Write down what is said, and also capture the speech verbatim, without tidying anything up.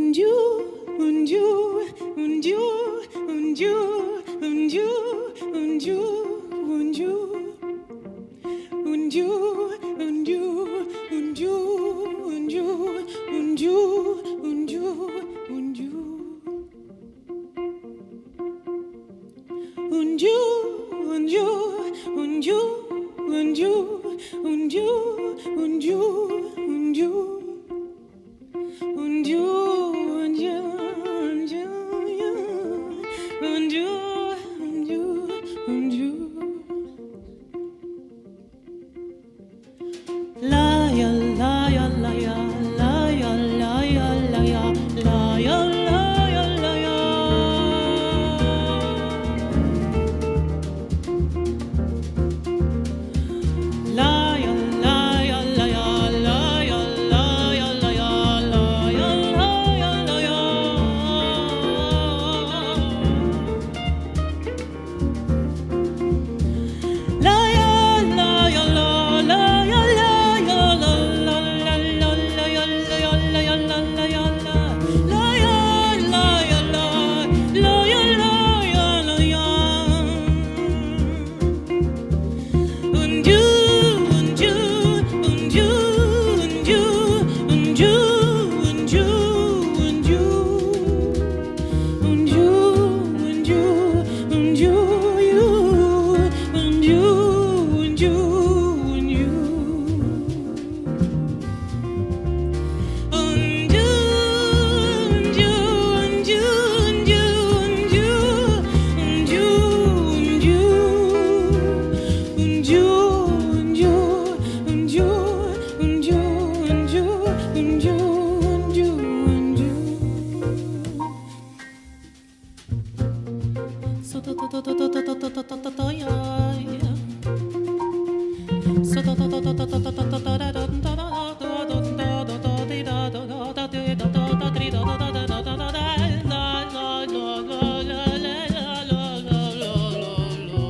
Undiu, Undiu, Undiu, Undiu, Undiu, Undiu, Undiu, Undiu, Undiu, Undiu, Undiu, Undiu, Undiu, Undiu. Undiu, Undiu, Undiu, Undiu, Undiu, Undiu, Undiu, Undiu, Undiu, Undiu, Undiu, Undiu. La ya la ya la ya la ya la ya la ya la ya la ya la ya. La ya la ya la ya la ya la ya la ya la ya la ya la ya. La ya la ya la la ya la ya la la la la la ya la ya la ya la la ya la la ya la ya la la ya la ya la ya. Undiu, Undiu, Undiu, Undiu, Undiu, Undiu, Undiu, Undiu, Undiu, Undiu, you, Undiu, Undiu, Undiu. Undiu, Undiu, Undiu, Undiu, Undiu, Undiu, Undiu, Undiu, Undiu, Undiu, Undiu, Undiu, Undiu, Undiu. So to to to to to to to to to to to ya ya. So to to to to to to to to to to da da da da da da da da di da da da da di da da da di da da da da da da da la la la la la la la la la la la.